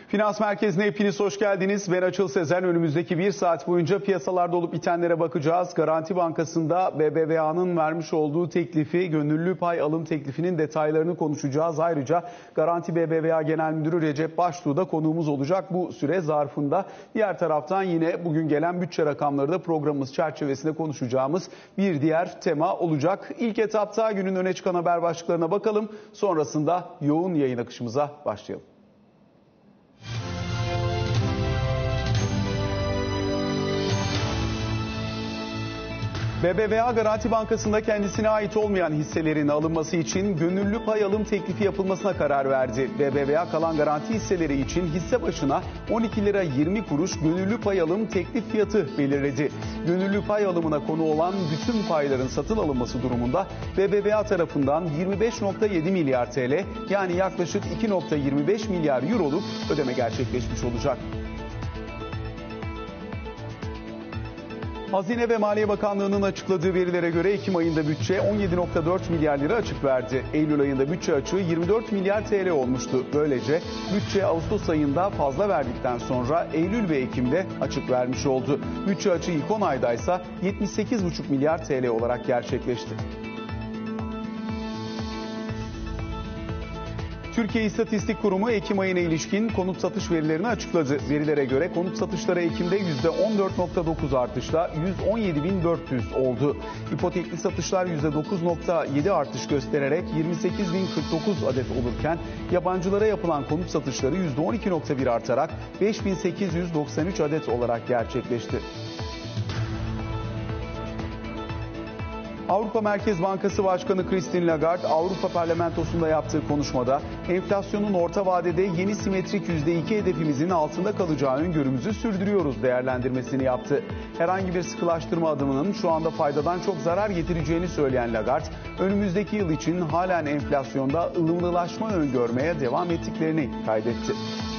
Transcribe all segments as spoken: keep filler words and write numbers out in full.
Finans Merkezi'ne hepiniz hoş geldiniz. Ben Açıl Sezen. Önümüzdeki bir saat boyunca piyasalarda olup bitenlere bakacağız. Garanti Bankası'nda B B V A'nın vermiş olduğu teklifi, gönüllü pay alım teklifinin detaylarını konuşacağız. Ayrıca Garanti B B V A Genel Müdürü Recep Baştuğ da konuğumuz olacak bu süre zarfında. Diğer taraftan yine bugün gelen bütçe rakamları da programımız çerçevesinde konuşacağımız bir diğer tema olacak. İlk etapta günün öne çıkan haber başlıklarına bakalım. Sonrasında yoğun yayın akışımıza başlayalım. B B V A Garanti Bankası'nda kendisine ait olmayan hisselerin alınması için gönüllü pay alım teklifi yapılmasına karar verdi. B B V A kalan garanti hisseleri için hisse başına on iki lira yirmi kuruş gönüllü pay alım teklif fiyatı belirledi. Gönüllü pay alımına konu olan bütün payların satın alınması durumunda B B V A tarafından yirmi beş nokta yedi milyar T L yani yaklaşık iki nokta yirmi beş milyar euroluk ödeme gerçekleşmiş olacak. Hazine ve Maliye Bakanlığı'nın açıkladığı verilere göre Ekim ayında bütçe on yedi nokta dört milyar lira açık verdi. Eylül ayında bütçe açığı yirmi dört milyar T L olmuştu. Böylece bütçe Ağustos ayında fazla verdikten sonra Eylül ve Ekim'de açık vermiş oldu. Bütçe açığı ilk on aydaysa yetmiş sekiz buçuk milyar T L olarak gerçekleşti. Türkiye İstatistik Kurumu Ekim ayına ilişkin konut satış verilerini açıkladı. Verilere göre konut satışları Ekim'de yüzde on dört nokta dokuz artışla yüz on yedi bin dört yüz oldu. İpotekli satışlar yüzde dokuz nokta yedi artış göstererek yirmi sekiz bin kırk dokuz adet olurken yabancılara yapılan konut satışları yüzde on iki nokta bir artarak beş bin sekiz yüz doksan üç adet olarak gerçekleşti. Avrupa Merkez Bankası Başkanı Christine Lagarde, Avrupa Parlamentosu'nda yaptığı konuşmada enflasyonun orta vadede yeni simetrik yüzde iki hedefimizin altında kalacağı öngörümüzü sürdürüyoruz değerlendirmesini yaptı. Herhangi bir sıkılaştırma adımının şu anda faydadan çok zarar getireceğini söyleyen Lagarde, önümüzdeki yıl için halen enflasyonda ılımlılaşma öngörmeye devam ettiklerini kaydetti.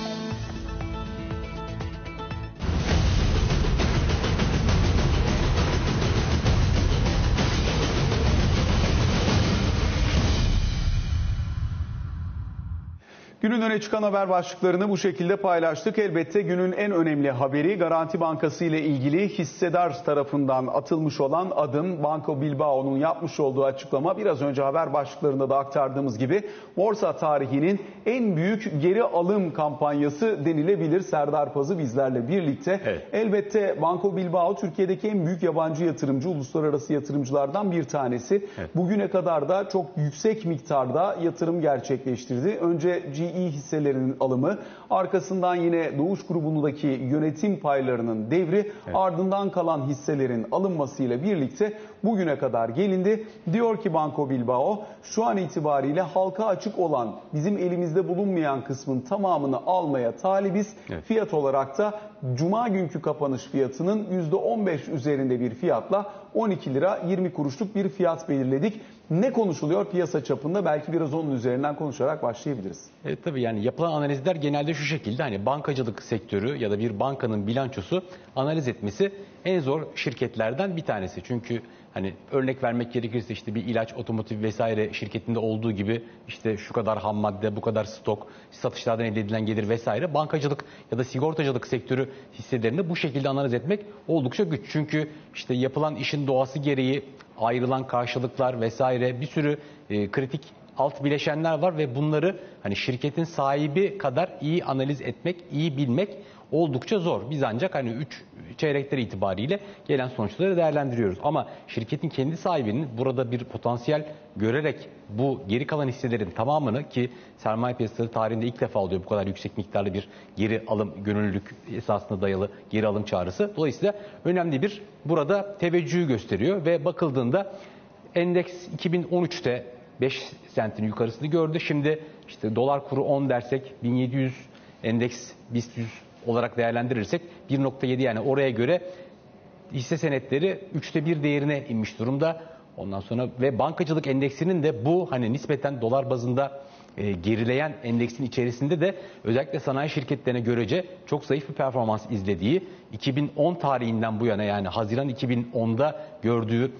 Günün öne çıkan haber başlıklarını bu şekilde paylaştık. Elbette günün en önemli haberi Garanti Bankası ile ilgili hissedar tarafından atılmış olan adım. Banco Bilbao'nun yapmış olduğu açıklama, biraz önce haber başlıklarında da aktardığımız gibi borsa tarihinin en büyük geri alım kampanyası denilebilir. Serdar Pazı bizlerle birlikte. Evet. Elbette Banco Bilbao Türkiye'deki en büyük yabancı yatırımcı, uluslararası yatırımcılardan bir tanesi. Evet. Bugüne kadar da çok yüksek miktarda yatırım gerçekleştirdi. Önce G E hisselerinin alımı, arkasından yine Doğuş grubundaki yönetim paylarının devri, evet. Ardından kalan hisselerin alınmasıyla birlikte bugüne kadar gelindi. Diyor ki Banco Bilbao, şu an itibariyle halka açık olan, bizim elimizde bulunmayan kısmın tamamını almaya talibiz. Evet. Fiyat olarak da Cuma günkü kapanış fiyatının yüzde on beş üzerinde bir fiyatla on iki lira yirmi kuruşluk bir fiyat belirledik. Ne konuşuluyor piyasa çapında? Belki biraz onun üzerinden konuşarak başlayabiliriz. Evet, tabii yani yapılan analizler genelde şu şekilde, hani bankacılık sektörü ya da bir bankanın bilançosu analiz etmesi en zor şirketlerden bir tanesi. Çünkü hani örnek vermek gerekirse işte bir ilaç, otomotiv vesaire şirketinde olduğu gibi işte şu kadar ham madde, bu kadar stok, satışlardan elde edilen gelir vesaire, bankacılık ya da sigortacılık sektörü hisselerinde bu şekilde analiz etmek oldukça güç. Çünkü işte yapılan işin doğası gereği ayrılan karşılıklar vesaire bir sürü e, kritik alt bileşenler var ve bunları hani şirketin sahibi kadar iyi analiz etmek, iyi bilmek oldukça zor. Biz ancak hani üç çeyrekler itibariyle gelen sonuçları değerlendiriyoruz. Ama şirketin kendi sahibinin burada bir potansiyel görerek bu geri kalan hisselerin tamamını, ki sermaye piyasaları tarihinde ilk defa oluyor bu kadar yüksek miktarlı bir geri alım, gönüllülük esasına dayalı geri alım çağrısı. Dolayısıyla önemli bir burada teveccühü gösteriyor ve bakıldığında endeks iki bin on üçte beş sentin yukarısını gördü. Şimdi işte dolar kuru on dersek bin yedi yüz, endeks BIST yüz olarak değerlendirirsek bir nokta yedi, yani oraya göre hisse senetleri üçte bir değerine inmiş durumda. Ondan sonra ve bankacılık endeksinin de bu hani nispeten dolar bazında e, gerileyen endeksin içerisinde de özellikle sanayi şirketlerine görece çok zayıf bir performans izlediği, iki bin on tarihinden bu yana yani Haziran iki bin onda gördüğü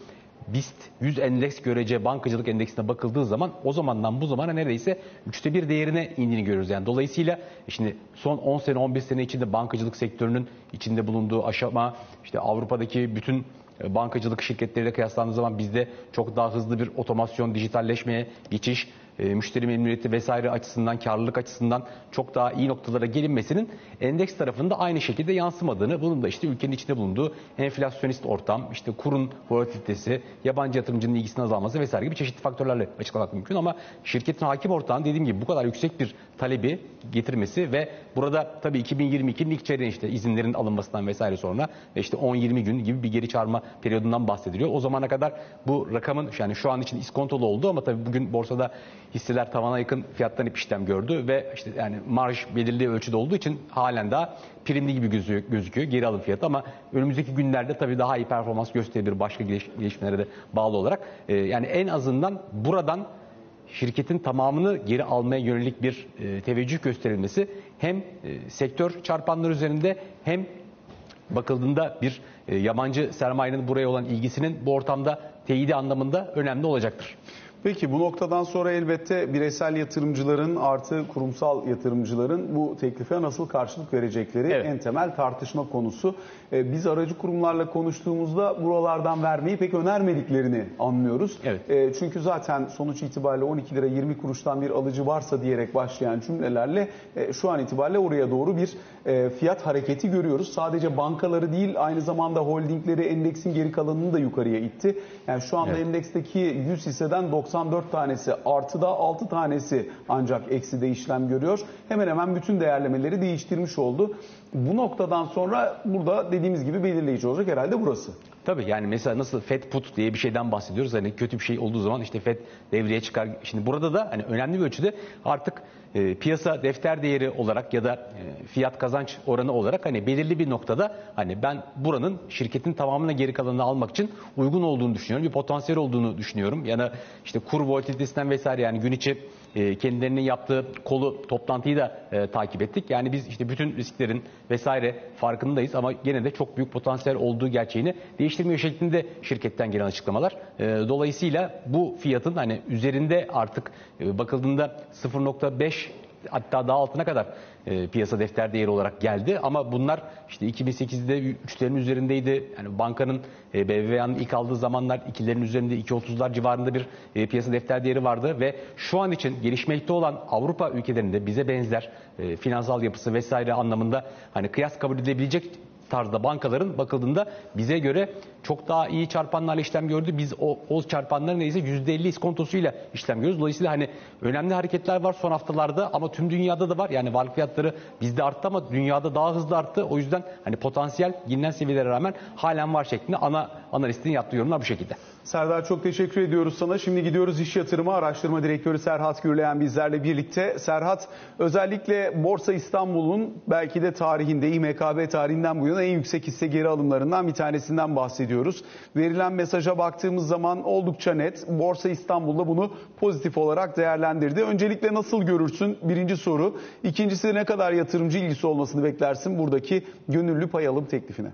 BIST yüz endeks görece bankacılık endeksine bakıldığı zaman o zamandan bu zamana neredeyse üçte bir değerine indiğini görüyoruz. Yani dolayısıyla şimdi son on sene on bir sene içinde bankacılık sektörünün içinde bulunduğu aşama, işte Avrupa'daki bütün bankacılık şirketleriyle kıyaslandığı zaman bizde çok daha hızlı bir otomasyon, dijitalleşmeye geçiş, e, müşteri memnuniyeti vesaire açısından, karlılık açısından çok daha iyi noktalara gelinmesinin endeks tarafında aynı şekilde yansımadığını, bunun da işte ülkenin içinde bulunduğu enflasyonist ortam, işte kurun volatilitesi, yabancı yatırımcının ilgisinin azalması vesaire gibi çeşitli faktörlerle açıklamak mümkün. Ama şirketin hakim ortağının dediğim gibi bu kadar yüksek bir talebi getirmesi ve burada tabii iki bin yirmi ikinin ilk çeyreği işte izinlerin alınmasından vesaire sonra işte on yirmi gün gibi bir geri çağırma periyodundan bahsediliyor. O zamana kadar bu rakamın, yani şu an için iskontolu oldu ama tabii bugün borsada hisseler tavana yakın fiyatlanıp işlem gördü ve işte yani marj belirli ölçüde olduğu için halen daha primli gibi gözüküyor geri alım fiyatı, ama önümüzdeki günlerde tabii daha iyi performans gösterebilir başka gelişmelere de bağlı olarak. Ee, yani en azından buradan şirketin tamamını geri almaya yönelik bir e, teveccüh gösterilmesi hem e, sektör çarpanları üzerinde hem bakıldığında bir e, yabancı sermayenin buraya olan ilgisinin bu ortamda teyidi anlamında önemli olacaktır. Peki bu noktadan sonra elbette bireysel yatırımcıların artı kurumsal yatırımcıların bu teklife nasıl karşılık verecekleri evet. en temel tartışma konusu. Ee, biz aracı kurumlarla konuştuğumuzda buralardan vermeyi pek önermediklerini anlıyoruz. Evet. Ee, çünkü zaten sonuç itibariyle on iki lira yirmi kuruştan bir alıcı varsa diyerek başlayan cümlelerle e, şu an itibariyle oraya doğru bir e, fiyat hareketi görüyoruz. Sadece bankaları değil, aynı zamanda holdingleri endeksin geri kalanını da yukarıya itti. Yani şu anda evet. endeksteki yüz hisseden doksan dört tanesi artıda, altı tanesi ancak ekside işlem görüyor. Hemen hemen bütün değerlemeleri değiştirmiş oldu. Bu noktadan sonra burada dediğimiz gibi belirleyici olacak herhalde burası. Tabii yani mesela nasıl Fed put diye bir şeyden bahsediyoruz. Hani kötü bir şey olduğu zaman işte Fed devreye çıkar. Şimdi burada da hani önemli bir ölçüde artık e, piyasa defter değeri olarak ya da e, fiyat kazanç oranı olarak hani belirli bir noktada hani ben buranın şirketin tamamına geri kalanını almak için uygun olduğunu düşünüyorum. Bir potansiyel olduğunu düşünüyorum. Yani işte kur volatilitesinden vesaire, yani gün içi e, kendilerinin yaptığı kolu toplantıyı da e, takip ettik. Yani biz işte bütün risklerin vesaire farkındayız ama gene de çok büyük potansiyel olduğu gerçeğini değiştirmiyor şeklinde şirketten gelen açıklamalar. E, dolayısıyla bu fiyatın hani üzerinde artık e, bakıldığında sıfır nokta beş hatta daha altına kadar e, piyasa defter değeri olarak geldi. Ama bunlar işte iki bin sekizde üçlerin üzerindeydi. Yani bankanın e, B B V A'nın ilk aldığı zamanlar ikilerin üzerinde iki otuzlar civarında bir e, piyasa defter değeri vardı ve şu an için gelişmekte olan Avrupa ülkelerinde bize benzer e, finansal yapısı vesaire anlamında hani kıyas kabul edilebilecek tarzda bankaların bakıldığında bize göre çok daha iyi çarpanlarla işlem gördü. Biz o, o çarpanların neyse yüzde elli iskontosuyla işlem görüyoruz. Dolayısıyla hani önemli hareketler var son haftalarda ama tüm dünyada da var. Yani varlık fiyatları bizde arttı ama dünyada daha hızlı arttı. O yüzden hani potansiyel gelinen seviyelere rağmen halen var şeklinde ana analistin yaptığı yorumlar bu şekilde. Serdar, çok teşekkür ediyoruz sana. Şimdi gidiyoruz İş Yatırımı Araştırma Direktörü Serhat Gürleyen bizlerle birlikte. Serhat, özellikle Borsa İstanbul'un belki de tarihinde, İ M K B tarihinden bu yana en yüksek hisse geri alımlarından bir tanesinden bahsediyoruz. Verilen mesaja baktığımız zaman oldukça net. Borsa İstanbul'da bunu pozitif olarak değerlendirdi. Öncelikle nasıl görürsün? Birinci soru. İkincisi, ne kadar yatırımcı ilgisi olmasını beklersin buradaki gönüllü pay alım teklifine?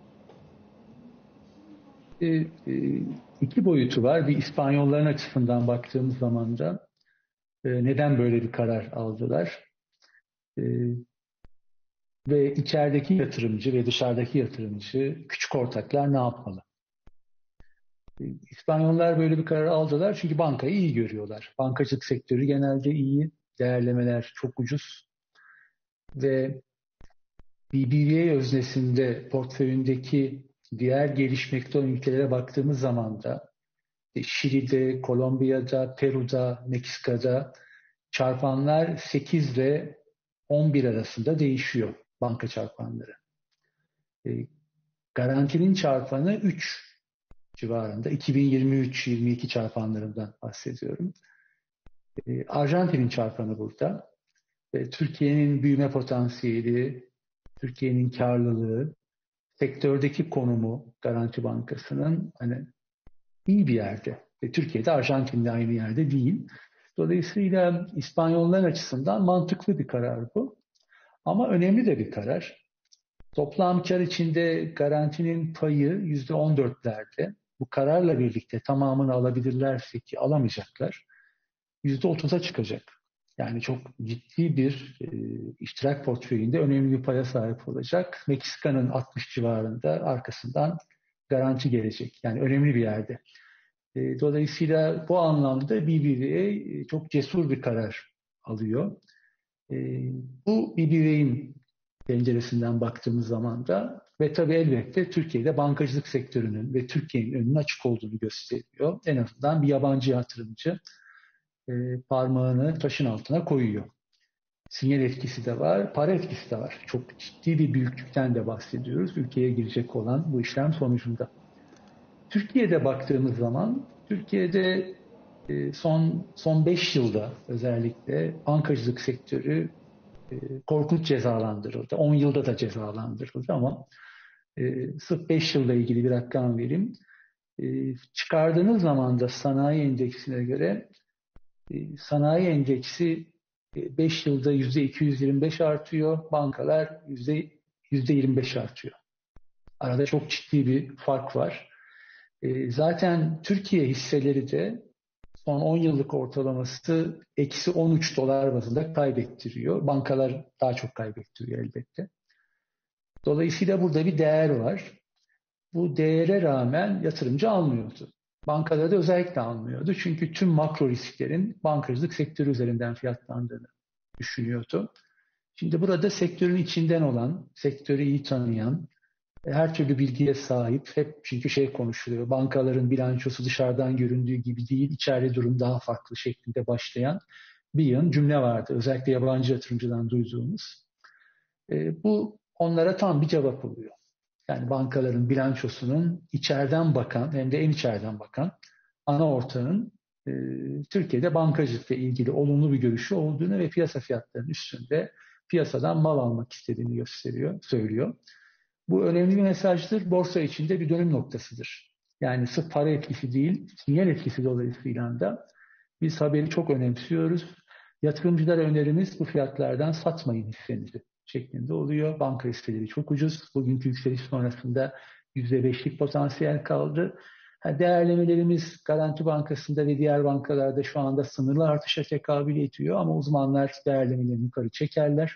E, e, iki boyutu var. Bir, İspanyolların açısından baktığımız zaman da e, neden böyle bir karar aldılar? E, ve içerideki yatırımcı ve dışarıdaki yatırımcı, küçük ortaklar ne yapmalı? E, İspanyollar böyle bir karar aldılar çünkü bankayı iyi görüyorlar. Bankacılık sektörü genelde iyi, değerlemeler çok ucuz ve B B V A öznesinde portföyündeki diğer gelişmekte olan ülkelere baktığımız zaman da Şili'de, Kolombiya'da, Peru'da, Meksika'da çarpanlar sekiz ile on bir arasında değişiyor, banka çarpanları. E, garantinin çarpanı üç civarında. iki bin yirmi üç yirmi iki çarpanlarından bahsediyorum. E, Arjantin'in çarpanı burada. E, Türkiye'nin büyüme potansiyeli, Türkiye'nin karlılığı, sektördeki konumu Garanti Bankası'nın hani iyi bir yerde. Ve Türkiye'de Arjantin'de aynı yerde değil. Dolayısıyla İspanyollar açısından mantıklı bir karar bu. Ama önemli de bir karar. Toplam kar içinde garantinin payı yüzde on dörtlerde. bu kararla birlikte tamamını alabilirlerse ki alamayacaklar, yüzde otuza çıkacak. Yani çok ciddi bir e, iştirak portföyünde önemli bir paya sahip olacak. Meksika'nın altmış civarında arkasından garanti gelecek. Yani önemli bir yerde. E, dolayısıyla bu anlamda B B V A çok cesur bir karar alıyor. E, bu B B V A'nin penceresinden baktığımız zaman da ve tabii elbette Türkiye'de bankacılık sektörünün ve Türkiye'nin önünün açık olduğunu gösteriyor. En azından bir yabancı yatırımcı e, parmağını taşın altına koyuyor. Sinyal etkisi de var, para etkisi de var. Çok ciddi bir büyüklükten de bahsediyoruz ülkeye girecek olan bu işlem sonucunda. Türkiye'de baktığımız zaman, Türkiye'de e, son son beş yılda özellikle bankacılık sektörü e, korkunç cezalandırıldı. on yılda da cezalandırıldı ama e, sırf beş yılla ilgili bir rakam vereyim. E, çıkardığınız zaman da sanayi endeksine göre e, sanayi endeksi beş yılda yüzde iki yüz yirmi beş artıyor, bankalar yüzde yirmi beş artıyor. Arada çok ciddi bir fark var. E, zaten Türkiye hisseleri de son on yıllık ortalaması eksi on üç dolar bazında kaybettiriyor. Bankalar daha çok kaybettiriyor elbette. Dolayısıyla burada bir değer var. Bu değere rağmen yatırımcı almıyordu. Bankaları da özellikle almıyordu. Çünkü tüm makro risklerin bankacılık sektörü üzerinden fiyatlandığını düşünüyordu. Şimdi burada sektörün içinden olan, sektörü iyi tanıyan, her türlü bilgiye sahip, hep çünkü şey konuşuluyor, bankaların bilançosu dışarıdan göründüğü gibi değil, içeride durum daha farklı şeklinde başlayan bir yığın cümle vardı. Özellikle yabancı yatırımcıdan duyduğumuz. E, bu onlara tam bir cevap oluyor. Yani bankaların bilançosunun içeriden bakan, hem de en içeriden bakan ana ortağın e, Türkiye'de bankacılıkla ilgili olumlu bir görüşü olduğunu ve piyasa fiyatlarının üstünde piyasadan mal almak istediğini gösteriyor, söylüyor. Bu önemli bir mesajdır. Borsa içinde bir dönüm noktasıdır. Yani sırf para etkisi değil, sinyal etkisi dolayısıyla da biz haberi çok önemsiyoruz. Yatırımcılara önerimiz bu fiyatlardan satmayın hissenizi şeklinde oluyor. Banka hisseleri çok ucuz. Bugünkü yükseliş sonrasında yüzde beşlik potansiyel kaldı. Değerlemelerimiz Garanti Bankası'nda ve diğer bankalarda şu anda sınırlı artışa tekabül ediyor ama uzmanlar değerlemelerini yukarı çekerler.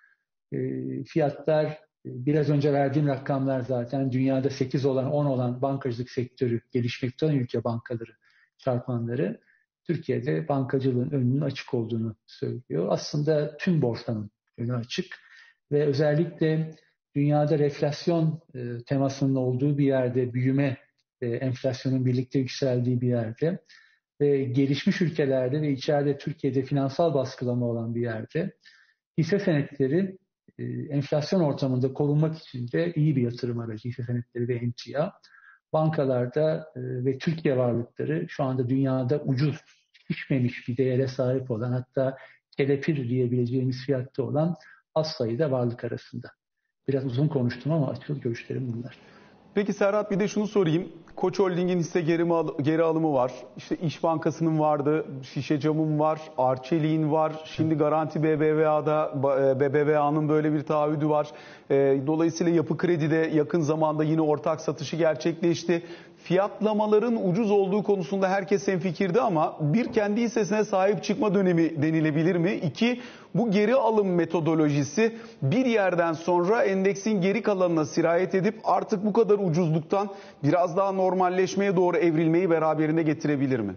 E, fiyatlar, biraz önce verdiğim rakamlar zaten dünyada sekiz olan, on olan bankacılık sektörü gelişmekte olan ülke bankaları çarpanları Türkiye'de bankacılığın önünün açık olduğunu söylüyor. Aslında tüm borsanın önü açık ve özellikle dünyada reflasyon e, temasının olduğu bir yerde, büyüme ve enflasyonun birlikte yükseldiği bir yerde ve gelişmiş ülkelerde ve içeride Türkiye'de finansal baskılama olan bir yerde hisse senetleri e, enflasyon ortamında korunmak için de iyi bir yatırım aracı, hisse senetleri ve emtia. Bankalarda e, ve Türkiye varlıkları şu anda dünyada ucuz, pişmemiş bir değere sahip olan, hatta kelepir diyebileceğimiz fiyatta olan az sayıda varlık arasında. Biraz uzun konuştum ama açık görüşlerim bunlar. Peki Serhat, bir de şunu sorayım. Koç Holding'in hisse geri, geri alımı var. İşte İş Bankası'nın vardı, Şişecam'ın var, Arçelik'in var. Şimdi Garanti B B V A'da, B B V A'nın böyle bir taahhüdü var. Dolayısıyla Yapı Kredi'de yakın zamanda yine ortak satışı gerçekleşti. Fiyatlamaların ucuz olduğu konusunda herkes hemfikirdi ama bir, kendi hissesine sahip çıkma dönemi denilebilir mi? İki, bu geri alım metodolojisi bir yerden sonra endeksin geri kalanına sirayet edip artık bu kadar ucuzluktan biraz daha normalleşmeye doğru evrilmeyi beraberinde getirebilir mi?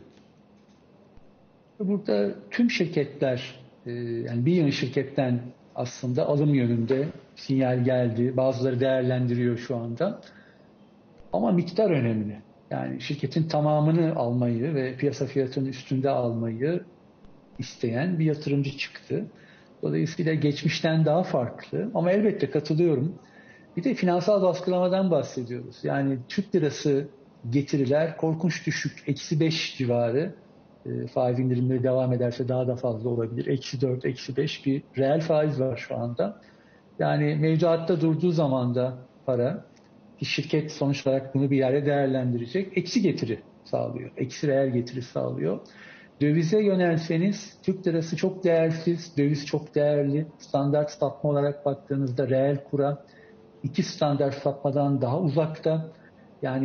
Burada tüm şirketler, yani bir yığın şirketten aslında alım yönünde sinyal geldi. Bazıları değerlendiriyor şu anda. Ama miktar önemli. Yani şirketin tamamını almayı ve piyasa fiyatının üstünde almayı isteyen bir yatırımcı çıktı. Dolayısıyla geçmişten daha farklı. Ama elbette katılıyorum. Bir de finansal baskılamadan bahsediyoruz. Yani Türk lirası getiriler korkunç düşük. Eksi beş civarı. E, faiz indirimleri devam ederse daha da fazla olabilir. Eksi dört, eksi beş bir reel faiz var şu anda. Yani mevduatta durduğu zaman da para, ki şirket sonuç olarak bunu bir yerde değerlendirecek, eksi getiri sağlıyor. Eksi reel getiri sağlıyor. Dövize yönelseniz Türk lirası çok değersiz, döviz çok değerli. Standart sapma olarak baktığınızda reel kura iki standart sapmadan daha uzakta. Yani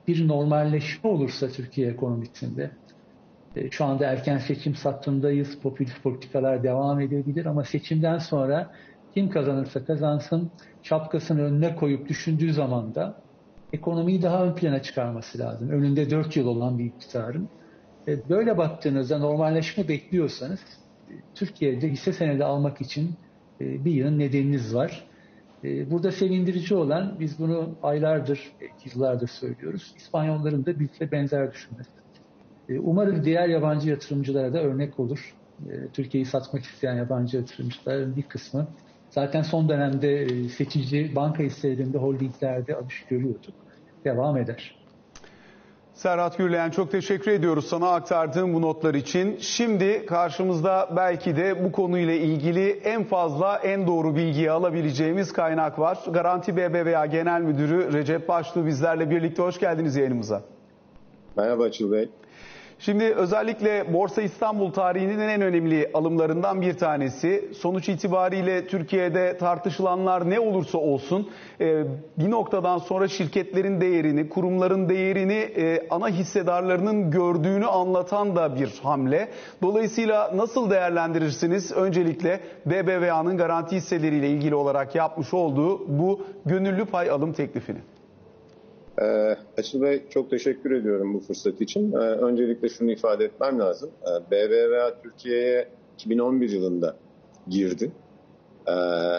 bir normalleşme olursa Türkiye ekonomisinde, e, şu anda erken seçim sattığındayız, popülist politikalar devam edebilir ama seçimden sonra kim kazanırsa kazansın şapkasını önüne koyup düşündüğü zaman da ekonomiyi daha ön plana çıkarması lazım. Önünde dört yıl olan bir iktidarın. E, böyle baktığınızda normalleşme bekliyorsanız e, Türkiye'de hisse senedi almak için e, bir yığın nedeniniz var. E, burada sevindirici olan, biz bunu aylardır, yıllardır söylüyoruz, İspanyolların da bizle benzer düşünmesi. E, umarız diğer yabancı yatırımcılara da örnek olur. E, Türkiye'yi satmak isteyen yabancı yatırımcıların bir kısmı zaten son dönemde e, seçici banka hisselerinde, holdinglerde alış görüyorduk. Devam eder. Serhat Gürleyen, çok teşekkür ediyoruz sana aktardığın bu notlar için. Şimdi karşımızda belki de bu konuyla ilgili en fazla, en doğru bilgiyi alabileceğimiz kaynak var. Garanti B B V A Genel Müdürü Recep Baştuğ bizlerle birlikte. Hoş geldiniz yayınımıza. Merhaba Açıl Bey. Şimdi özellikle Borsa İstanbul tarihinin en önemli alımlarından bir tanesi. Sonuç itibariyle Türkiye'de tartışılanlar ne olursa olsun bir noktadan sonra şirketlerin değerini, kurumların değerini ana hissedarlarının gördüğünü anlatan da bir hamle. Dolayısıyla nasıl değerlendirirsiniz? Öncelikle B B V A'nın garanti hisseleriyle ilgili olarak yapmış olduğu bu gönüllü pay alım teklifini. Ee, Açıl Bey, çok teşekkür ediyorum bu fırsat için. Ee, öncelikle şunu ifade etmem lazım. Ee, B B V A Türkiye'ye iki bin on bir yılında girdi. Ee,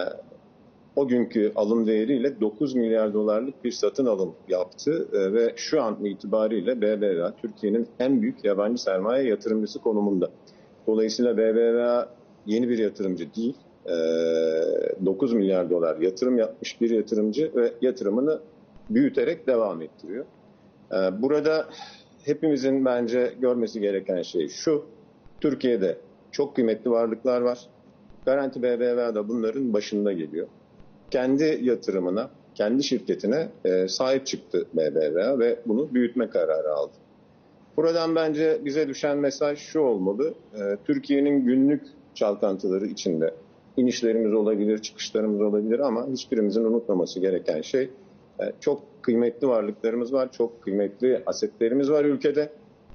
o günkü alım değeriyle dokuz milyar dolarlık bir satın alım yaptı ee, ve şu an itibariyle B B V A Türkiye'nin en büyük yabancı sermaye yatırımcısı konumunda. Dolayısıyla B B V A yeni bir yatırımcı değil, ee, dokuz milyar dolar yatırım yapmış bir yatırımcı ve yatırımını büyüterek devam ettiriyor. Burada hepimizin bence görmesi gereken şey şu: Türkiye'de çok kıymetli varlıklar var. Garanti B B V A da bunların başında geliyor. Kendi yatırımına, kendi şirketine sahip çıktı B B V A ve bunu büyütme kararı aldı. Buradan bence bize düşen mesaj şu olmalı: Türkiye'nin günlük çalkantıları içinde inişlerimiz olabilir, çıkışlarımız olabilir ama hiçbirimizin unutmaması gereken şey, çok kıymetli varlıklarımız var, çok kıymetli asetlerimiz var ülkede.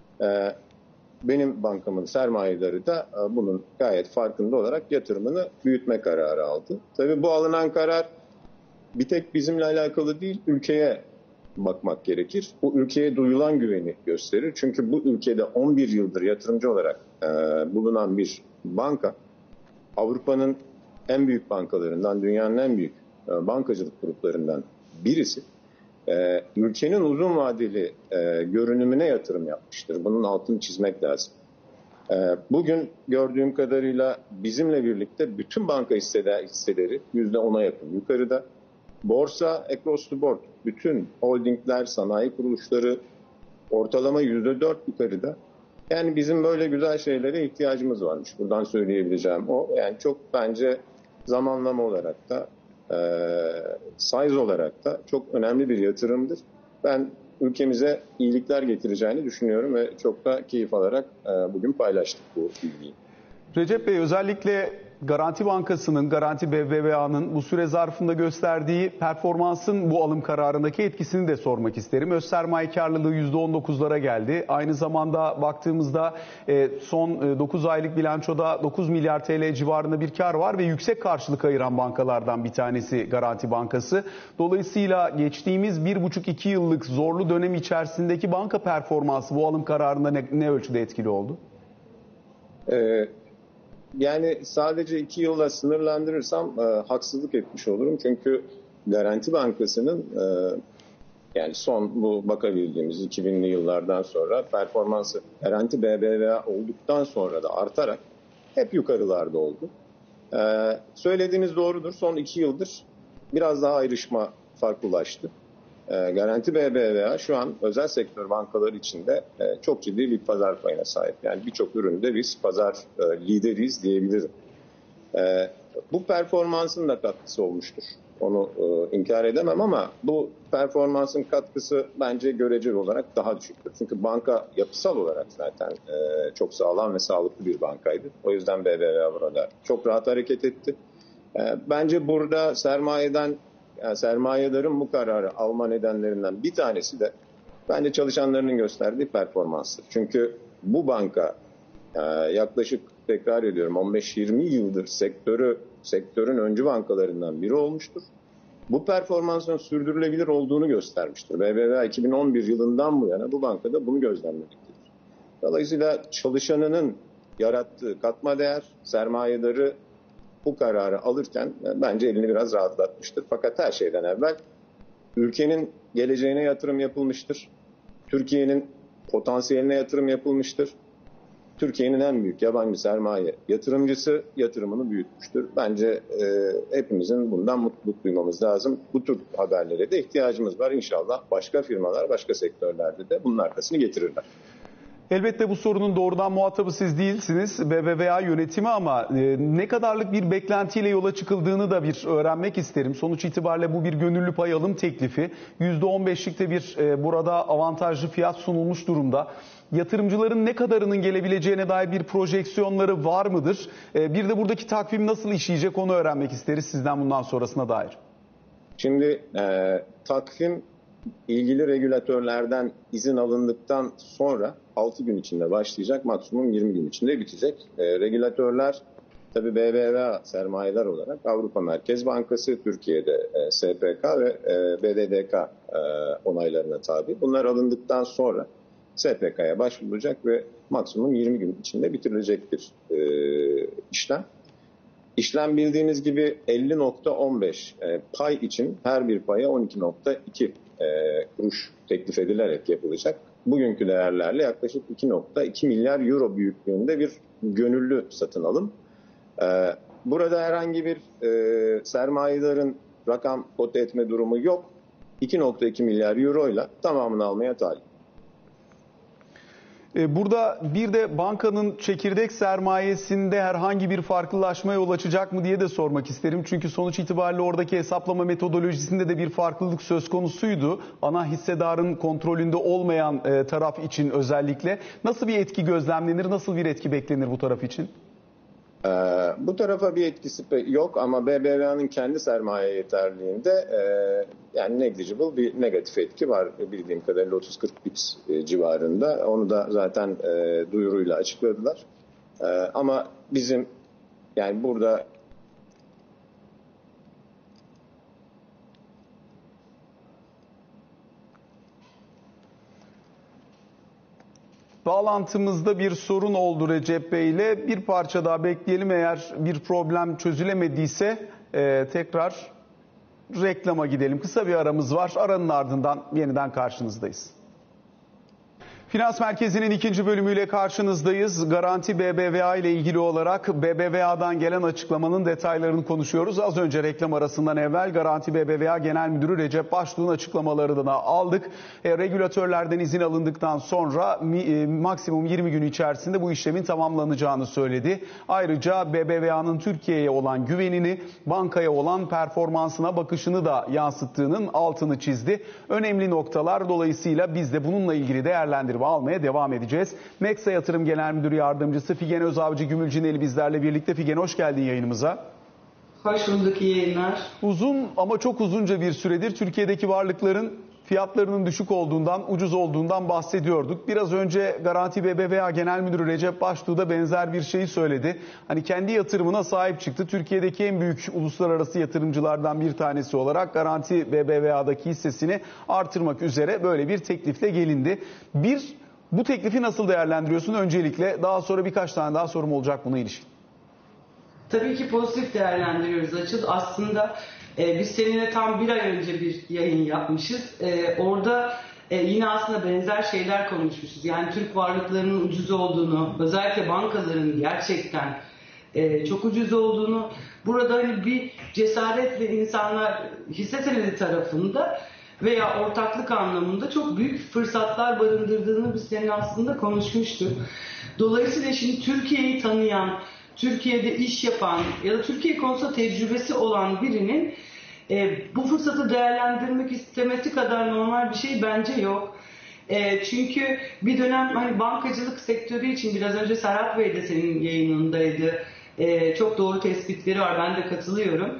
Benim bankamın sermayeleri de bunun gayet farkında olarak yatırımını büyütme kararı aldı. Tabii bu alınan karar bir tek bizimle alakalı değil, ülkeye bakmak gerekir. Bu ülkeye duyulan güveni gösterir. Çünkü bu ülkede on bir yıldır yatırımcı olarak bulunan bir banka, Avrupa'nın en büyük bankalarından, dünyanın en büyük bankacılık gruplarından birisi, e, ülkenin uzun vadeli e, görünümüne yatırım yapmıştır. Bunun altını çizmek lazım. E, bugün gördüğüm kadarıyla bizimle birlikte bütün banka hisseleri yüzde ona yakın yukarıda. Borsa across the board, bütün holdingler, sanayi kuruluşları ortalama yüzde dört yukarıda. Yani bizim böyle güzel şeylere ihtiyacımız varmış. Buradan söyleyebileceğim o. Yani çok bence zamanlama olarak da, E, size olarak da çok önemli bir yatırımdır. Ben ülkemize iyilikler getireceğini düşünüyorum ve çok da keyif alarak e, bugün paylaştık bu bilgiyi. Recep Bey, özellikle Garanti Bankası'nın, Garanti B B V A'nın bu süre zarfında gösterdiği performansın bu alım kararındaki etkisini de sormak isterim. Öz sermaye karlılığı yüzde on dokuzlara geldi. Aynı zamanda baktığımızda son dokuz aylık bilançoda dokuz milyar T L civarında bir kar var ve yüksek karşılık ayıran bankalardan bir tanesi Garanti Bankası. Dolayısıyla geçtiğimiz bir buçuk iki yıllık zorlu dönem içerisindeki banka performansı bu alım kararında ne, ne ölçüde etkili oldu? Evet. Yani sadece iki yılla sınırlandırırsam e, haksızlık etmiş olurum. Çünkü Garanti Bankası'nın e, yani son bu bakabildiğimiz iki binli yıllardan sonra performansı Garanti B B V A olduktan sonra da artarak hep yukarılarda oldu. E, söylediğiniz doğrudur. Son iki yıldır biraz daha ayrışma farklılaştı. E, Garanti B B V A şu an özel sektör bankaları içinde e, çok ciddi bir pazar payına sahip. Yani birçok üründe biz pazar e, lideriyiz diyebilirim. E, bu performansın da katkısı olmuştur. Onu e, inkar edemem ama bu performansın katkısı bence göreceli olarak daha düşüktür. Çünkü banka yapısal olarak zaten e, çok sağlam ve sağlıklı bir bankaydı. O yüzden B B V A burada çok rahat hareket etti. E, bence burada sermayeden, yani sermayedarın bu kararı alma nedenlerinden bir tanesi de bence çalışanlarının gösterdiği performanstır. Çünkü bu banka e, yaklaşık, tekrar ediyorum, on beş yirmi yıldır sektörü sektörün öncü bankalarından biri olmuştur. Bu performansın sürdürülebilir olduğunu göstermiştir. B B V A iki bin on bir yılından bu yana bu bankada bunu gözlemlemektedir. Dolayısıyla çalışanının yarattığı katma değer, sermayedarı bu kararı alırken bence elini biraz rahatlatmıştır. Fakat her şeyden evvel ülkenin geleceğine yatırım yapılmıştır. Türkiye'nin potansiyeline yatırım yapılmıştır. Türkiye'nin en büyük yabancı sermaye yatırımcısı yatırımını büyütmüştür. Bence e, hepimizin bundan mutluluk duymamız lazım. Bu tür haberlere de ihtiyacımız var. İnşallah başka firmalar, başka sektörlerde de bunun arkasını getirirler. Elbette bu sorunun doğrudan muhatabı siz değilsiniz, B B V A yönetimi, ama e, ne kadarlık bir beklentiyle yola çıkıldığını da bir öğrenmek isterim. Sonuç itibariyle bu bir gönüllü pay alım teklifi. yüzde on beşlikte bir e, burada avantajlı fiyat sunulmuş durumda. Yatırımcıların ne kadarının gelebileceğine dair bir projeksiyonları var mıdır? E, bir de buradaki takvim nasıl işleyecek onu öğrenmek isteriz sizden bundan sonrasına dair. Şimdi e, takvim ilgili regülatörlerden izin alındıktan sonra altı gün içinde başlayacak, maksimum yirmi gün içinde bitecek. E, regülatörler tabii B B V A sermayeler olarak Avrupa Merkez Bankası, Türkiye'de e, S P K ve e, B D D K e, onaylarına tabi. Bunlar alındıktan sonra S P K'ya başvurulacak ve maksimum yirmi gün içinde bitirilecektir e, işlem. İşlem bildiğiniz gibi elli nokta on beş e, pay için her bir paya on iki nokta iki e, kuruş teklif edilerek yapılacak. Bugünkü değerlerle yaklaşık iki nokta iki milyar euro büyüklüğünde bir gönüllü satın alım. E, burada herhangi bir e, sermayedarın rakam kote etme durumu yok. iki nokta iki milyar euro ile tamamını almaya talip. Burada bir de bankanın çekirdek sermayesinde herhangi bir farklılaşmaya yol açacak mı diye de sormak isterim. Çünkü sonuç itibariyle oradaki hesaplama metodolojisinde de bir farklılık söz konusuydu. Ana hissedarın kontrolünde olmayan taraf için özellikle. Nasıl bir etki gözlemlenir, nasıl bir etki beklenir bu taraf için? Ee, bu tarafa bir etkisi yok ama B B V A'nın kendi sermaye yeterliğinde e, yani negligible bir negatif etki var. Bildiğim kadarıyla otuz kırk bips e, civarında. Onu da zaten e, duyuruyla açıkladılar. E, ama bizim yani burada Bağlantımızda bir sorun oldu Recep Bey ile. Bir parça daha bekleyelim. Eğer bir problem çözülemediyse e, tekrar reklama gidelim. Kısa bir aramız var. Aranın ardından yeniden karşınızdayız. Finans Merkezi'nin ikinci bölümüyle karşınızdayız. Garanti B B V A ile ilgili olarak B B V A'dan gelen açıklamanın detaylarını konuşuyoruz. Az önce reklam arasından evvel Garanti B B V A Genel Müdürü Recep Baştuğ'un açıklamalarını da aldık. E, regülatörlerden izin alındıktan sonra mi, e, maksimum yirmi gün içerisinde bu işlemin tamamlanacağını söyledi. Ayrıca B B V A'nın Türkiye'ye olan güvenini, bankaya olan performansına bakışını da yansıttığının altını çizdi. Önemli noktalar, dolayısıyla biz de bununla ilgili değerlendirme almaya devam edeceğiz. Meksa Yatırım Genel Müdürü Yardımcısı Figen Özavcı Gümülcineli bizlerle birlikte. Figen, hoş geldin yayınımıza. Hoş bulduk, iyi yayınlar. Uzun ama çok uzunca bir süredir Türkiye'deki varlıkların fiyatlarının düşük olduğundan, ucuz olduğundan bahsediyorduk. Biraz önce Garanti B B V A Genel Müdürü Recep Baştuğ da benzer bir şeyi söyledi. Hani kendi yatırımına sahip çıktı. Türkiye'deki en büyük uluslararası yatırımcılardan bir tanesi olarak Garanti B B V A'daki hissesini artırmak üzere böyle bir teklifle gelindi. Bir, bu teklifi nasıl değerlendiriyorsun öncelikle? Daha sonra birkaç tane daha sorum olacak buna ilişkin. Tabii ki pozitif değerlendiriyoruz Açıl. Aslında e, biz seninle tam bir ay önce bir yayın yapmışız. E, orada e, yine aslında benzer şeyler konuşmuşuz. Yani Türk varlıklarının ucuz olduğunu, özellikle bankaların gerçekten e, çok ucuz olduğunu, burada hani bir cesaretle insanlar hisse senedi tarafında veya ortaklık anlamında çok büyük fırsatlar barındırdığını biz seninle aslında konuşmuştuk. Dolayısıyla şimdi Türkiye'yi tanıyan, Türkiye'de iş yapan ya da Türkiye konusunda tecrübesi olan birinin e, bu fırsatı değerlendirmek istemesi kadar normal bir şey bence yok. E, çünkü bir dönem hani bankacılık sektörü için, biraz önce Serhat Bey de senin yayınındaydı. E, çok doğru tespitleri var, ben de katılıyorum.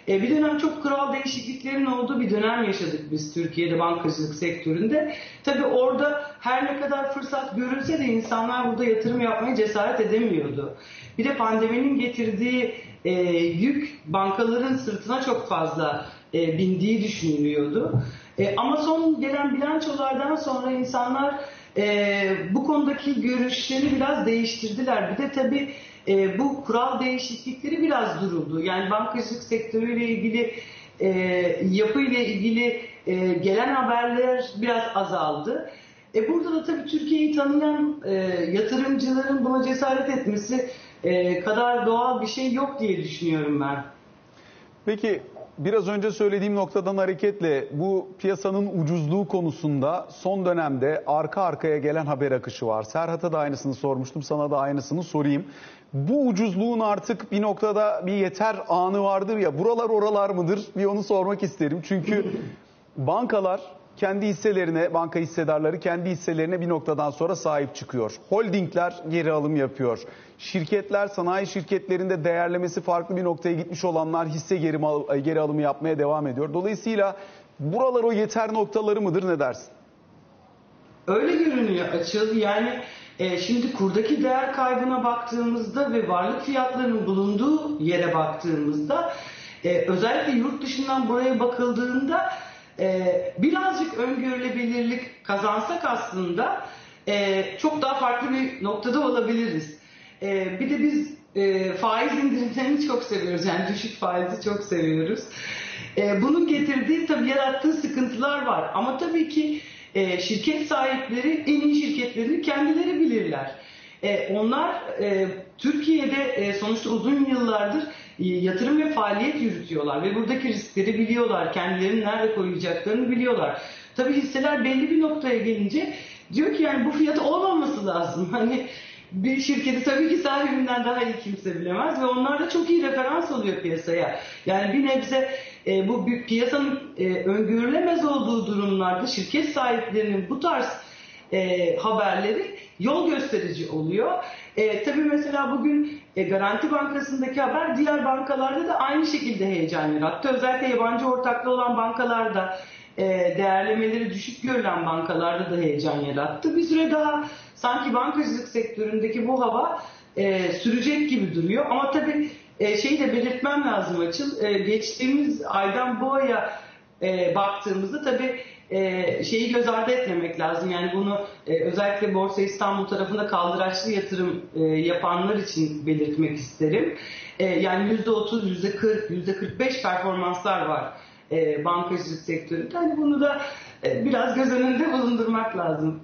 E, bir dönem çok kural değişikliklerinin olduğu bir dönem yaşadık biz Türkiye'de bankacılık sektöründe. Tabii orada her ne kadar fırsat görülse de insanlar burada yatırım yapmaya cesaret edemiyordu. Bir de pandeminin getirdiği e, yük bankaların sırtına çok fazla e, bindiği düşünülüyordu. E, ama son gelen bilançolardan sonra insanlar e, bu konudaki görüşlerini biraz değiştirdiler. Bir de tabii e, bu kural değişiklikleri biraz duruldu. Yani bankacılık sektörüyle ilgili, e, yapıyla ilgili e, gelen haberler biraz azaldı. E, burada da tabii Türkiye'yi tanıyan e, yatırımcıların buna cesaret etmesi e, kadar doğal bir şey yok diye düşünüyorum ben. Peki biraz önce söylediğim noktadan hareketle bu piyasanın ucuzluğu konusunda son dönemde arka arkaya gelen haber akışı var. Serhat'a da aynısını sormuştum, sana da aynısını sorayım. Bu ucuzluğun artık bir noktada bir yeter anı vardır ya, buralar oralar mıdır? Bir onu sormak isterim. Çünkü bankalar kendi hisselerine, banka hissedarları kendi hisselerine bir noktadan sonra sahip çıkıyor. Holdingler geri alım yapıyor. Şirketler, sanayi şirketlerinde değerlemesi farklı bir noktaya gitmiş olanlar hisse geri, geri alımı yapmaya devam ediyor. Dolayısıyla buralar o yeter noktaları mıdır, ne dersin? Öyle görünüyor Açıl. Yani e, şimdi kurdaki değer kaybına baktığımızda ve varlık fiyatlarının bulunduğu yere baktığımızda e, özellikle yurt dışından buraya bakıldığında Ee, birazcık öngörülebilirlik kazansak aslında e, çok daha farklı bir noktada olabiliriz. E, bir de biz e, faiz indirimlerini çok seviyoruz. Yani düşük faizi çok seviyoruz. E, bunun getirdiği, tabii yarattığı sıkıntılar var. Ama tabii ki e, şirket sahipleri en iyi şirketlerini kendileri bilirler. E, onlar e, Türkiye'de e, sonuçta uzun yıllardır yatırım ve faaliyet yürütüyorlar ve buradaki riskleri biliyorlar. Kendilerini nerede koyacaklarını biliyorlar. Tabii hisseler belli bir noktaya gelince diyor ki yani bu fiyatı olmaması lazım. Hani bir şirketi tabii ki sahibinden daha iyi kimse bilemez ve onlar da çok iyi referans oluyor piyasaya. Yani bir nebze e, bu piyasanın e, öngörülemez olduğu durumlarda şirket sahiplerinin bu tarz e, haberleri yol gösterici oluyor. E, tabii mesela bugün e, Garanti Bankası'ndaki haber diğer bankalarda da aynı şekilde heyecan yarattı. Özellikle yabancı ortaklı olan bankalarda, e, değerlemeleri düşük görülen bankalarda da heyecan yarattı. Bir süre daha sanki bankacılık sektöründeki bu hava e, sürecek gibi duruyor. Ama tabii e, şeyi de belirtmem lazım Açıl. E, geçtiğimiz aydan bu aya e, baktığımızda tabii Ee, şeyi göz ardı etmemek lazım. Yani bunu e, özellikle Borsa İstanbul tarafında kaldıraçlı yatırım e, yapanlar için belirtmek isterim. E, yani yüzde otuz, yüzde kırk, yüzde kırk beş performanslar var e, bankacılık sektöründe. Yani bunu da e, biraz göz önünde bulundurmak lazım.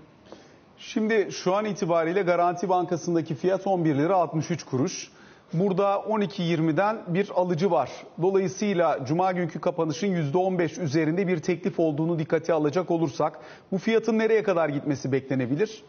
Şimdi şu an itibariyle Garanti Bankası'ndaki fiyat on bir lira altmış üç kuruş. Burada on iki yirmiden bir alıcı var. Dolayısıyla Cuma günkü kapanışın yüzde on beş üzerinde bir teklif olduğunu dikkate alacak olursak bu fiyatın nereye kadar gitmesi beklenebilir?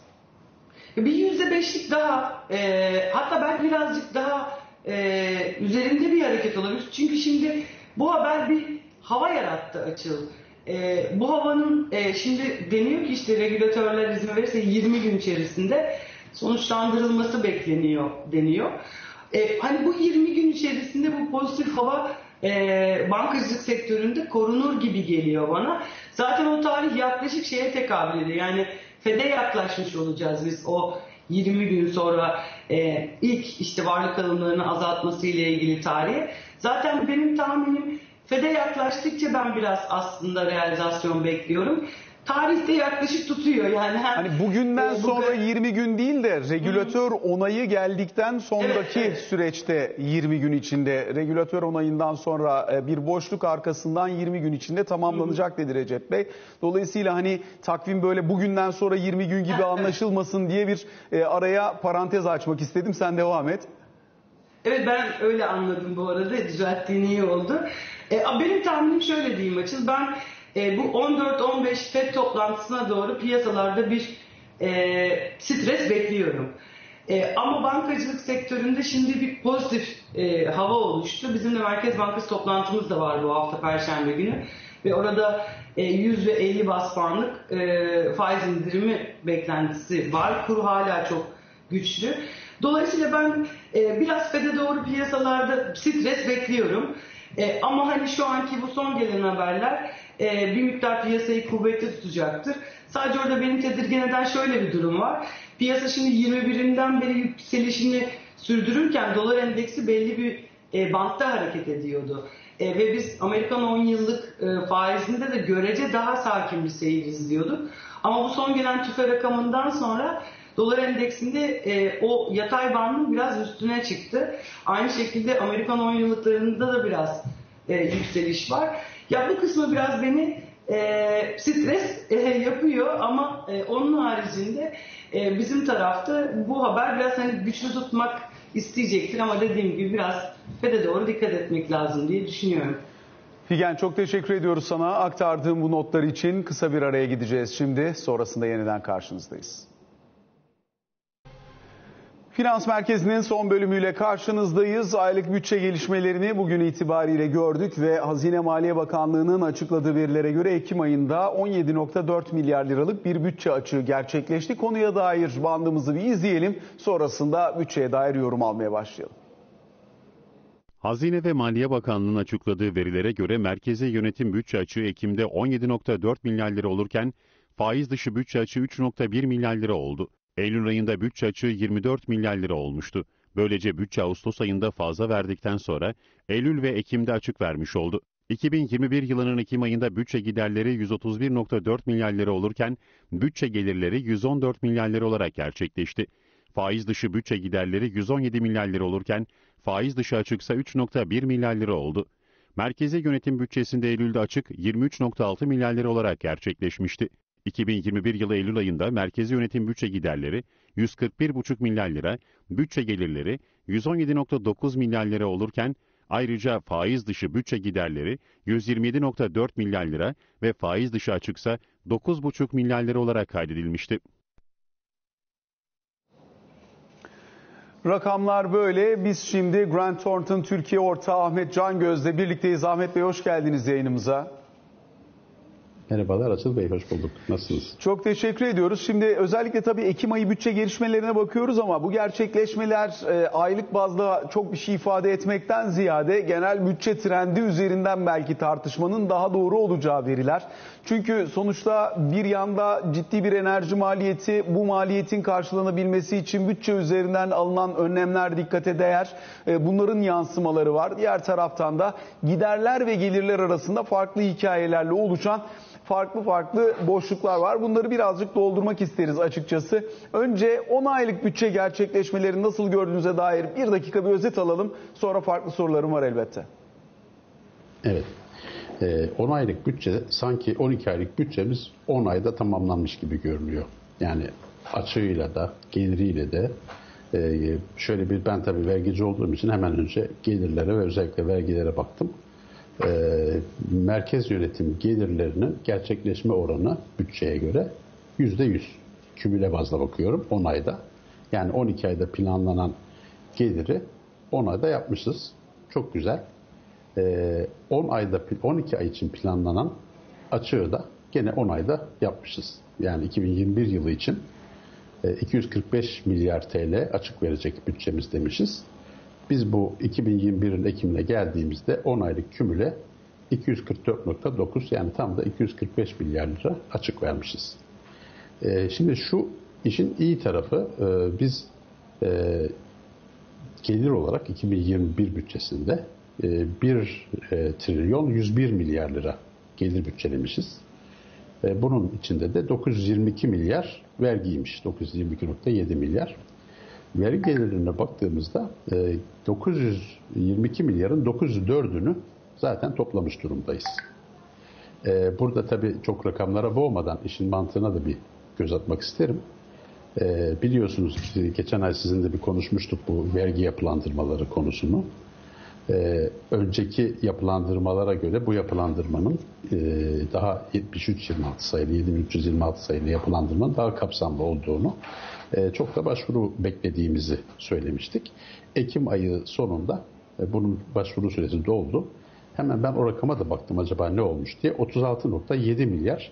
Bir yüzde beşlik daha, e, hatta belki birazcık daha e, üzerinde bir hareket olabilir. Çünkü şimdi bu haber bir hava yarattı Açıl. E, bu havanın e, şimdi deniyor ki işte regülatörler izin verirse yirmi gün içerisinde sonuçlandırılması bekleniyor deniyor. E, hani bu yirmi gün içerisinde bu pozitif hava e, bankacılık sektöründe korunur gibi geliyor bana. Zaten o tarih yaklaşık şeye tekabül ediyor. Yani Fed'e yaklaşmış olacağız biz o yirmi gün sonra e, ilk işte varlık alımlarını azaltması ile ilgili tarihe. Zaten benim tahminim Fed'e yaklaştıkça ben biraz aslında realizasyon bekliyorum. Tarihte yaklaşık tutuyor yani. Hani bugünden e, sonra bugün... yirmi gün değil de regülatör Hı. onayı geldikten sonraki evet, evet. süreçte yirmi gün içinde, regülatör onayından sonra bir boşluk arkasından yirmi gün içinde tamamlanacak Hı. dedi Recep Bey. Dolayısıyla hani takvim böyle bugünden sonra yirmi gün gibi anlaşılmasın diye bir e, araya parantez açmak istedim. Sen devam et. Evet, ben öyle anladım bu arada. Düzelttiğin iyi oldu. E, benim tahminim şöyle diyeyim Açıl. Ben E, bu on dört on beş Fed toplantısına doğru piyasalarda bir e, stres bekliyorum. E, ama bankacılık sektöründe şimdi bir pozitif e, hava oluştu. Bizim de Merkez Bankası toplantımız da var bu hafta Perşembe günü. Ve orada e, yüz ve elli bas puanlık e, faiz indirimi beklentisi var. Kur hala çok güçlü. Dolayısıyla ben e, biraz Fed'e doğru piyasalarda stres bekliyorum. E, ama hani şu anki bu son gelen haberler e, bir miktar piyasayı kuvvetli tutacaktır. Sadece orada benim tedirgin eden şöyle bir durum var. Piyasa şimdi yirmi birinden beri yükselişini sürdürürken dolar endeksi belli bir e, bantta hareket ediyordu. E, ve biz Amerikan on yıllık e, faizinde de görece daha sakin bir seyir izliyorduk. Ama bu son gelen tüfe rakamından sonra dolar endeksinde e, o yatay bandın biraz üstüne çıktı. Aynı şekilde Amerikan on yıllıklarında da biraz e, yükseliş var. Ya bu kısmı biraz beni e, stres e, yapıyor ama e, onun haricinde e, bizim tarafta bu haber biraz hani güçlü tutmak isteyecektir ama dediğim gibi biraz Fed'e doğru dikkat etmek lazım diye düşünüyorum. Figen, çok teşekkür ediyoruz sana. Aktardığım bu notlar için kısa bir araya gideceğiz şimdi. Sonrasında yeniden karşınızdayız. Finans Merkezi'nin son bölümüyle karşınızdayız. Aylık bütçe gelişmelerini bugün itibariyle gördük ve Hazine Maliye Bakanlığı'nın açıkladığı verilere göre Ekim ayında on yedi nokta dört milyar liralık bir bütçe açığı gerçekleşti. Konuya dair bandımızı bir izleyelim. Sonrasında bütçeye dair yorum almaya başlayalım. Hazine ve Maliye Bakanlığı'nın açıkladığı verilere göre merkezi yönetim bütçe açığı Ekim'de on yedi nokta dört milyar lira olurken faiz dışı bütçe açığı üç nokta bir milyar lira oldu. Eylül ayında bütçe açığı yirmi dört milyar lira olmuştu. Böylece bütçe Ağustos ayında fazla verdikten sonra Eylül ve Ekim'de açık vermiş oldu. iki bin yirmi bir yılının Ekim ayında bütçe giderleri yüz otuz bir nokta dört milyar lira olurken bütçe gelirleri yüz on dört milyar lira olarak gerçekleşti. Faiz dışı bütçe giderleri yüz on yedi milyar lira olurken faiz dışı açıksa üç nokta bir milyar lira oldu. Merkezi yönetim bütçesinde Eylül'de açık yirmi üç nokta altı milyar lira olarak gerçekleşmişti. iki bin yirmi bir yılı Eylül ayında merkezi yönetim bütçe giderleri yüz kırk bir buçuk milyar lira, bütçe gelirleri yüz on yedi nokta dokuz milyar lira olurken ayrıca faiz dışı bütçe giderleri yüz yirmi yedi nokta dört milyar lira ve faiz dışı açıksa dokuz buçuk milyar lira olarak kaydedilmişti. Rakamlar böyle. Biz şimdi Grant Thornton Türkiye ortağı Ahmet Cangöz'le birlikteyiz. Ahmet Bey, hoş geldiniz yayınımıza. Merhabalar Açıl Bey, hoş bulduk. Nasılsınız? Çok teşekkür ediyoruz. Şimdi özellikle tabii Ekim ayı bütçe gelişmelerine bakıyoruz ama bu gerçekleşmeler e, aylık bazda çok bir şey ifade etmekten ziyade genel bütçe trendi üzerinden belki tartışmanın daha doğru olacağı veriler. Çünkü sonuçta bir yanda ciddi bir enerji maliyeti, bu maliyetin karşılanabilmesi için bütçe üzerinden alınan önlemler dikkate değer. E, bunların yansımaları var. Diğer taraftan da giderler ve gelirler arasında farklı hikayelerle oluşan farklı farklı boşluklar var. Bunları birazcık doldurmak isteriz açıkçası. Önce on aylık bütçe gerçekleşmeleri nasıl gördüğünüze dair bir dakika bir özet alalım. Sonra farklı sorularım var elbette. Evet. on aylık bütçe sanki on iki aylık bütçemiz on ayda tamamlanmış gibi görünüyor. Yani açığıyla da geliriyle de şöyle bir, ben tabii vergici olduğum için hemen önce gelirlere ve özellikle vergilere baktım. E, merkez yönetim gelirlerinin gerçekleşme oranı bütçeye göre yüzde yüz. Kümüle bazda bakıyorum on ayda. Yani on iki ayda planlanan geliri on ayda yapmışız. Çok güzel. E, on ayda on iki ay için planlanan açığı da gene on ayda yapmışız. Yani iki bin yirmi bir yılı için e, iki yüz kırk beş milyar T L açık verecek bütçemiz demişiz. Biz bu iki bin yirmi birin Ekim'ine geldiğimizde on aylık kümüle iki yüz kırk dört nokta dokuz, yani tam da iki yüz kırk beş milyar lira açık vermişiz. Ee, şimdi şu işin iyi tarafı, e, biz e, gelir olarak iki bin yirmi bir bütçesinde e, bir trilyon yüz bir milyar lira gelir bütçelemişiz. E, bunun içinde de dokuz yüz yirmi iki milyar vergiymiş, dokuz yüz yirmi iki nokta yedi milyar. Vergi gelirlerine baktığımızda dokuz yüz yirmi iki milyarın dokuz yüz dördünü zaten toplamış durumdayız. Burada tabii çok rakamlara boğmadan işin mantığına da bir göz atmak isterim. Biliyorsunuz ki geçen ay sizinle bir konuşmuştuk bu vergi yapılandırmaları konusunu. Önceki yapılandırmalara göre bu yapılandırmanın daha yetmiş üç yirmi altı sayılı, yedi bin üç yüz yirmi altı sayılı yapılandırmanın daha kapsamlı olduğunu, çok da başvuru beklediğimizi söylemiştik. Ekim ayı sonunda bunun başvuru süresi doldu. Hemen ben o rakama da baktım acaba ne olmuş diye. otuz altı nokta yedi milyar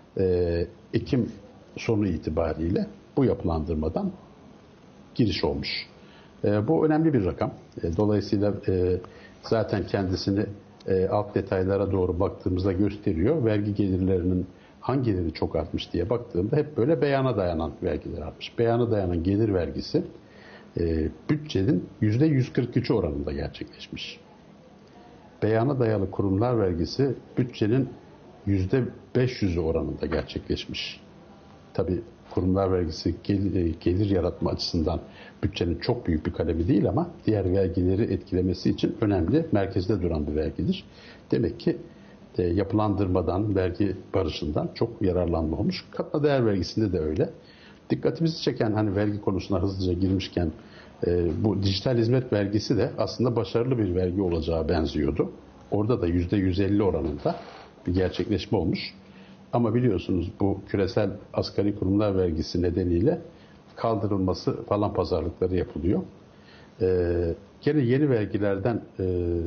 Ekim sonu itibariyle bu yapılandırmadan giriş olmuş. Bu önemli bir rakam. Dolayısıyla zaten kendisini e, alt detaylara doğru baktığımızda gösteriyor. Vergi gelirlerinin hangileri çok artmış diye baktığımda hep böyle beyana dayanan vergiler artmış. Beyana dayanan gelir vergisi e, bütçenin yüzde yüz kırk üç oranında gerçekleşmiş. Beyana dayalı kurumlar vergisi bütçenin yüzde beş yüzü oranında gerçekleşmiş. Tabii kurumlar vergisi gelir, gelir yaratma açısından bütçenin çok büyük bir kalemi değil ama diğer vergileri etkilemesi için önemli, merkezde duran bir vergidir. Demek ki e, yapılandırmadan, vergi barışından çok yararlanma olmuş. Katma değer vergisinde de öyle. Dikkatimizi çeken, hani vergi konusuna hızlıca girmişken, e, bu dijital hizmet vergisi de aslında başarılı bir vergi olacağı benziyordu. Orada da yüzde yüz elli oranında bir gerçekleşme olmuş. Ama biliyorsunuz bu küresel asgari kurumlar vergisi nedeniyle kaldırılması falan pazarlıkları yapılıyor. Ee, gene yeni vergilerden e,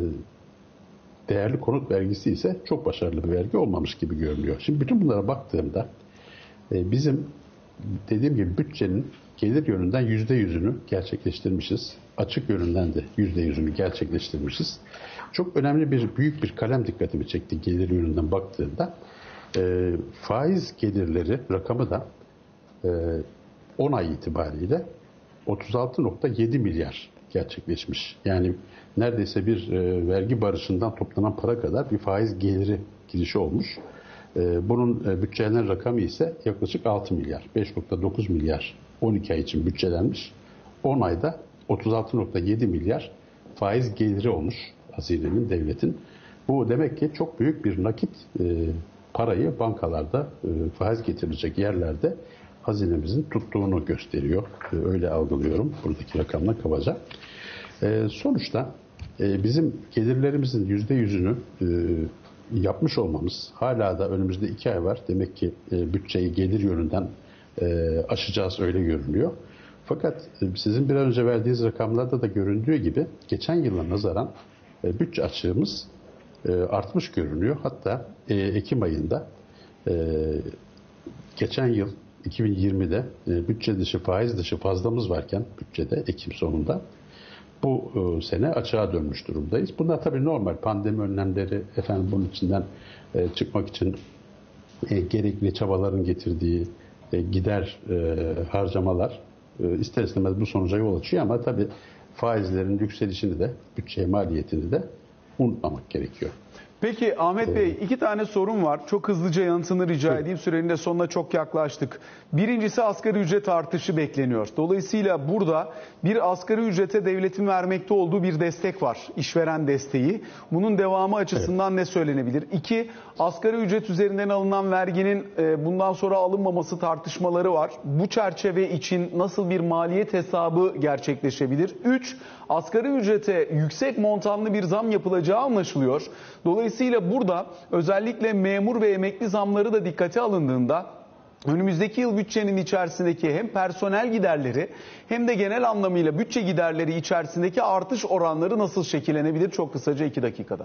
değerli konut vergisi ise çok başarılı bir vergi olmamış gibi görünüyor. Şimdi bütün bunlara baktığımda e, bizim dediğim gibi bütçenin gelir yönünden yüzde yüzünü gerçekleştirmişiz. Açık yönünden de yüzde yüzünü gerçekleştirmişiz. Çok önemli bir, büyük bir kalem dikkatimi çekti gelir yönünden baktığımda. E, faiz gelirleri rakamı da e, on ay itibariyle otuz altı nokta yedi milyar gerçekleşmiş. Yani neredeyse bir e, vergi barışından toplanan para kadar bir faiz geliri girişi olmuş. E, bunun e, bütçelenen rakamı ise yaklaşık altı milyar. beş nokta dokuz milyar on iki ay için bütçelenmiş. on ayda otuz altı nokta yedi milyar faiz geliri olmuş hazinenin, devletin. Bu demek ki çok büyük bir nakit e, parayı bankalarda e, faiz getirilecek yerlerde hazinemizin tuttuğunu gösteriyor. E, öyle algılıyorum buradaki rakamla kabaca. E, sonuçta e, bizim gelirlerimizin yüzde yüzünü e, yapmış olmamız, hala da önümüzde iki ay var. Demek ki e, bütçeyi gelir yönünden e, aşacağız, öyle görünüyor. Fakat e, sizin bir an önce verdiğiniz rakamlarda da göründüğü gibi geçen yıla nazaran e, bütçe açığımız e, artmış görünüyor. Hatta e, Ekim ayında e, geçen yıl iki bin yirmide e, bütçe dışı, faiz dışı fazlamız varken bütçede Ekim sonunda bu e, sene açığa dönmüş durumdayız. Bunlar tabii normal pandemi önlemleri, efendim bunun içinden e, çıkmak için e, gerekli çabaların getirdiği e, gider e, harcamalar e, ister istemez bu sonuca yol açıyor ama tabii faizlerin yükselişini de, bütçe maliyetini de unutmamak gerekiyor. Peki Ahmet Bey, iki tane sorun var. Çok hızlıca yanıtını rica edeyim. Sürenin de sonuna çok yaklaştık. Birincisi asgari ücret artışı bekleniyor. Dolayısıyla burada bir asgari ücrete devletin vermekte olduğu bir destek var. İşveren desteği. Bunun devamı açısından evet. ne söylenebilir? İki, asgari ücret üzerinden alınan verginin bundan sonra alınmaması tartışmaları var. Bu çerçeve için nasıl bir maliyet hesabı gerçekleşebilir? Üç, asgari ücrete yüksek montanlı bir zam yapılacağı anlaşılıyor. Dolayısıyla burada özellikle memur ve emekli zamları da dikkate alındığında önümüzdeki yıl bütçenin içerisindeki hem personel giderleri hem de genel anlamıyla bütçe giderleri içerisindeki artış oranları nasıl şekillenebilir? Çok kısaca iki dakikada.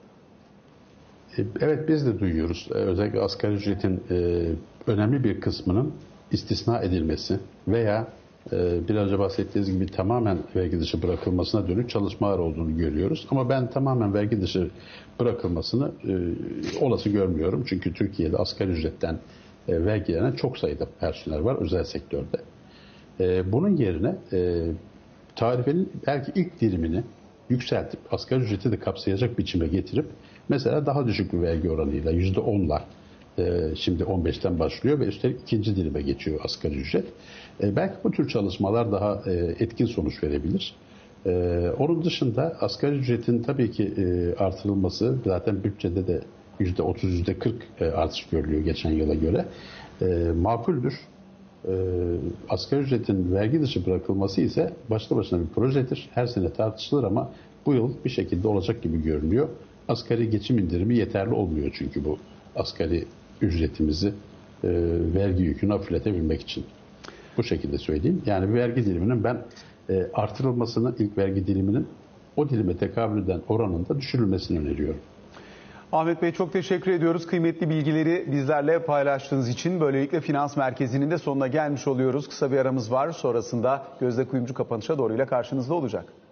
Evet, biz de duyuyoruz. Özellikle asgari ücretin önemli bir kısmının istisna edilmesi veya biraz önce bahsettiğiniz gibi tamamen vergi dışı bırakılmasına dönük çalışmalar olduğunu görüyoruz. Ama ben tamamen vergi dışı bırakılmasını e, olası görmüyorum. Çünkü Türkiye'de asgari ücretten e, vergilenen çok sayıda personel var özel sektörde. E, bunun yerine e, tarifenin belki ilk dilimini yükseltip asgari ücreti de kapsayacak biçime getirip mesela daha düşük bir vergi oranıyla yüzde onla e, şimdi on beşten başlıyor ve üstelik ikinci dilime geçiyor asgari ücret. E, belki bu tür çalışmalar daha e, etkin sonuç verebilir. E, onun dışında asgari ücretin tabii ki e, artırılması, zaten bütçede de yüzde otuz yüzde kırk e, artış görülüyor geçen yıla göre. E, makuldür. E, asgari ücretin vergi dışı bırakılması ise başlı başına bir projedir. Her sene tartışılır ama bu yıl bir şekilde olacak gibi görünüyor. Asgari geçim indirimi yeterli olmuyor çünkü bu asgari ücretimizi e, vergi yükünü hafifletebilmek için. Bu şekilde söyleyeyim. Yani bir vergi diliminin ben e, artırılmasını, ilk vergi diliminin o dilime tekabül eden oranında düşürülmesini öneriyorum. Ahmet Bey çok teşekkür ediyoruz. Kıymetli bilgileri bizlerle paylaştığınız için. Böylelikle Finans Merkezi'nin de sonuna gelmiş oluyoruz. Kısa bir aramız var. Sonrasında Gözde Kuyumcu kapanışa doğruyla karşınızda olacak.